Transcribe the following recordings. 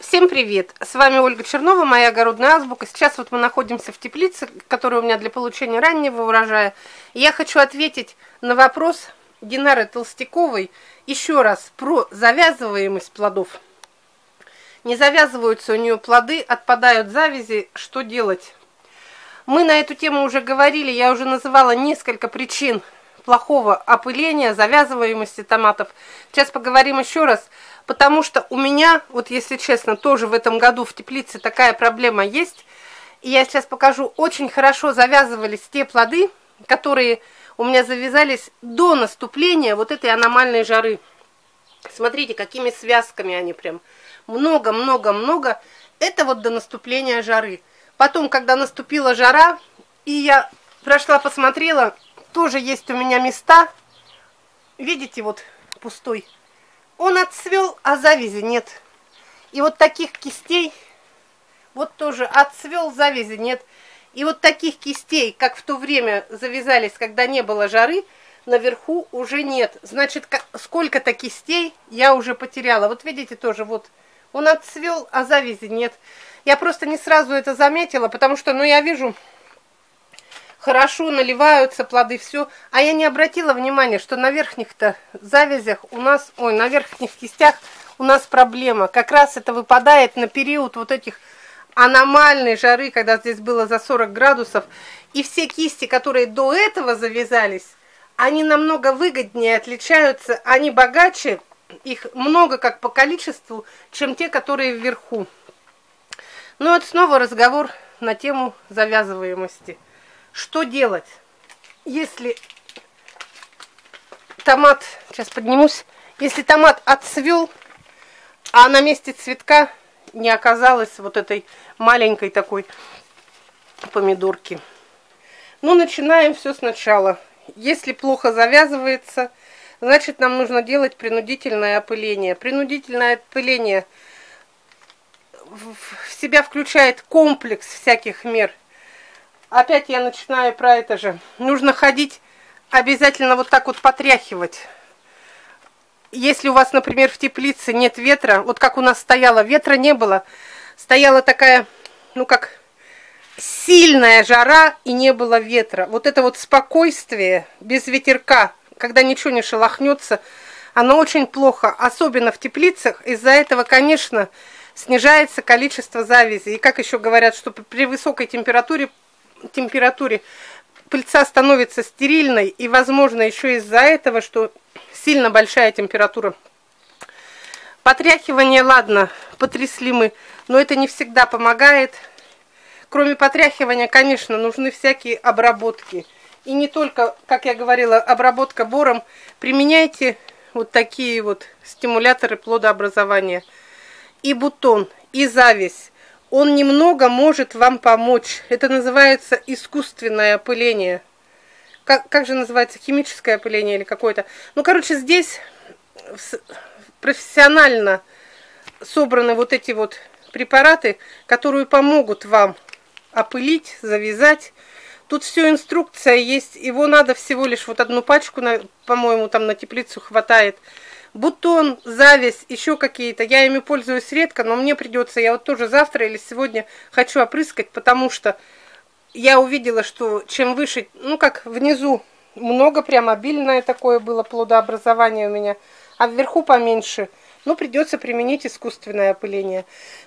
Всем привет! С вами Ольга Чернова, моя огородная азбука. Сейчас вот мы находимся в теплице, которая у меня для получения раннего урожая. И я хочу ответить на вопрос Динары Толстяковой еще раз про завязываемость плодов. Не завязываются у нее плоды, отпадают завязи. Что делать? Мы на эту тему уже говорили, я уже называла несколько причин плохого опыления, завязываемости томатов. Сейчас поговорим еще раз, потому что у меня, вот если честно, тоже в этом году в теплице такая проблема есть. И я сейчас покажу, очень хорошо завязывались те плоды, которые у меня завязались до наступления вот этой аномальной жары. Смотрите, какими связками они прям. Много-много-много. Это вот до наступления жары. Потом, когда наступила жара, и я прошла, посмотрела, тоже есть у меня места. Видите, вот пустой. Он отцвел, а завязи нет. И вот таких кистей, вот тоже отцвел, завязи нет. И вот таких кистей, как в то время завязались, когда не было жары, наверху уже нет. Значит, сколько-то кистей я уже потеряла. Вот видите, тоже вот он отцвел, а завязи нет. Я просто не сразу это заметила, потому что, я вижу, хорошо наливаются плоды, все. А я не обратила внимания, что на верхних-то завязях у нас, на верхних кистях у нас проблема. Как раз это выпадает на период вот этих аномальной жары, когда здесь было за 40 градусов. И все кисти, которые до этого завязались, они намного выгоднее отличаются, они богаче, их много как по количеству, чем те, которые вверху. Ну вот снова разговор на тему завязываемости. Что делать, если томат, сейчас поднимусь, если томат отцвел, а на месте цветка не оказалось вот этой маленькой такой помидорки. Начинаем все сначала. Если плохо завязывается, значит, нам нужно делать принудительное опыление. Принудительное опыление в себя включает комплекс всяких мер. Опять я начинаю про это же. Нужно ходить, обязательно вот так вот потряхивать. Если у вас, например, в теплице нет ветра, вот как у нас стояло, ветра не было, стояла такая, как сильная жара и не было ветра. Вот это вот спокойствие без ветерка, когда ничего не шелохнется, оно очень плохо, особенно в теплицах. Из-за этого, конечно, снижается количество завязей. И как еще говорят, что при высокой температуре пыльца становится стерильной, и, возможно, еще из-за этого, что сильно большая температура. Потряхивание, ладно, потрясли мы, но это не всегда помогает. Кроме потряхивания, конечно, нужны всякие обработки. И не только, как я говорила, обработка бором. Применяйте вот такие вот стимуляторы плодообразования. И бутон, и завязь. Он немного может вам помочь. Это называется искусственное опыление. Как же называется? Химическое опыление или какое-то? Здесь профессионально собраны вот эти вот препараты, которые помогут вам опылить, завязать. Тут все инструкция есть. Его надо всего лишь вот одну пачку, по-моему, там на теплицу хватает. Бутон, завязь, еще какие-то. Я ими пользуюсь редко, но мне придется. Я вот тоже завтра или сегодня хочу опрыскать, потому что я увидела, что чем выше, как внизу много, прям обильное такое было плодообразование у меня, а вверху поменьше. Придется применить искусственное опыление.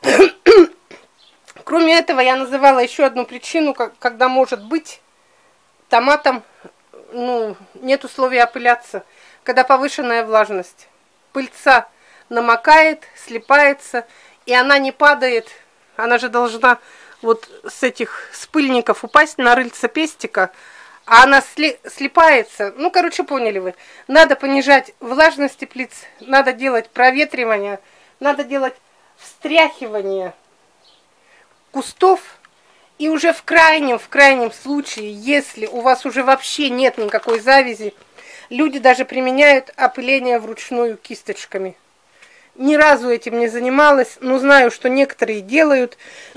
Кроме этого, я называла еще одну причину, когда может быть томатам нет условий опыляться, когда повышенная влажность. Пыльца намокает, слипается, и она не падает. Она же должна вот с этих пыльников упасть на рыльце пестика, а она слипается. Поняли вы. Надо понижать влажность теплиц, надо делать проветривание, надо делать встряхивание кустов. И уже в крайнем случае, если у вас уже вообще нет никакой завязи, люди даже применяют опыление вручную кисточками. Ни разу этим не занималась, но знаю, что некоторые делают.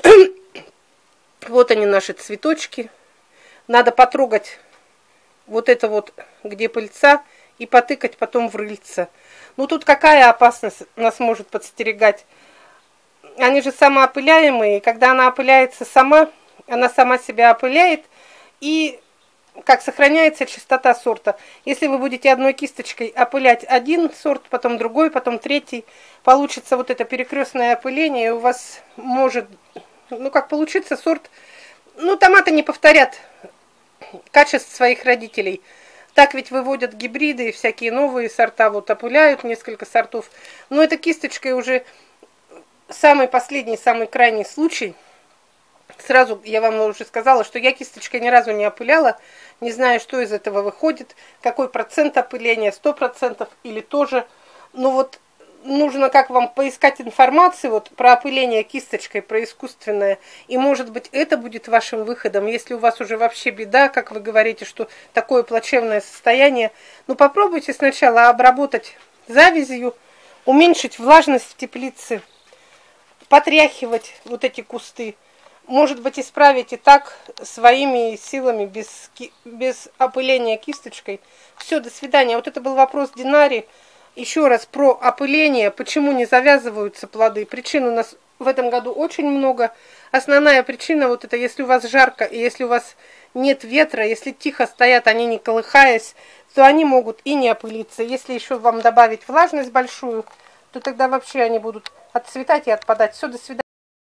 Вот они, наши цветочки. Надо потрогать вот это вот, где пыльца, и потыкать потом в рыльце. Тут какая опасность нас может подстерегать? они же самоопыляемые, когда она опыляется сама, она сама себя опыляет, и как сохраняется чистота сорта. Если вы будете одной кисточкой опылять один сорт, потом другой, потом третий, получится вот это перекрестное опыление, и у вас может, ну как получится сорт, ну томаты не повторят качеств своих родителей. Так ведь выводят гибриды и всякие новые сорта, вот опыляют несколько сортов. Но это кисточкой уже самый последний, самый крайний случай. Сразу я вам уже сказала, что я кисточкой ни разу не опыляла, не знаю, что из этого выходит, какой процент опыления, 100% или тоже. Но вот нужно как вам поискать информацию вот про опыление кисточкой, про искусственное, и может быть это будет вашим выходом, если у вас уже вообще беда, как вы говорите, что такое плачевное состояние. Ну попробуйте сначала обработать завязью, уменьшить влажность в теплице, потряхивать вот эти кусты. Может быть, исправить и так своими силами, без опыления кисточкой. Все, до свидания. Вот это был вопрос Динари. Еще раз про опыление, почему не завязываются плоды. Причин у нас в этом году очень много. Основная причина вот это, если у вас жарко, и если у вас нет ветра, если тихо стоят они, не колыхаясь, то они могут и не опылиться. Если еще вам добавить влажность большую, то тогда вообще они будут отцветать и отпадать. Все, до свидания.